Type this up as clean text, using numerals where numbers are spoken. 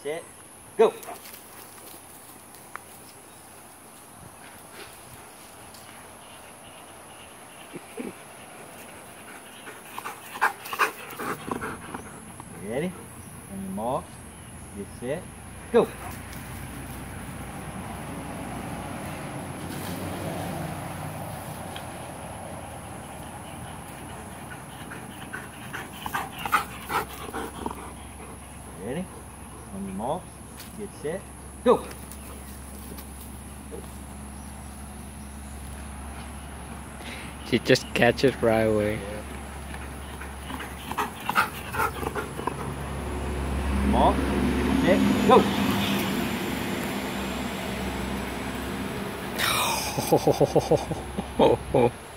set, go. Ready? On your mark, get set, go. Ready? On your mark, get set, go. She just catches right away. Mark, set, go. Oh,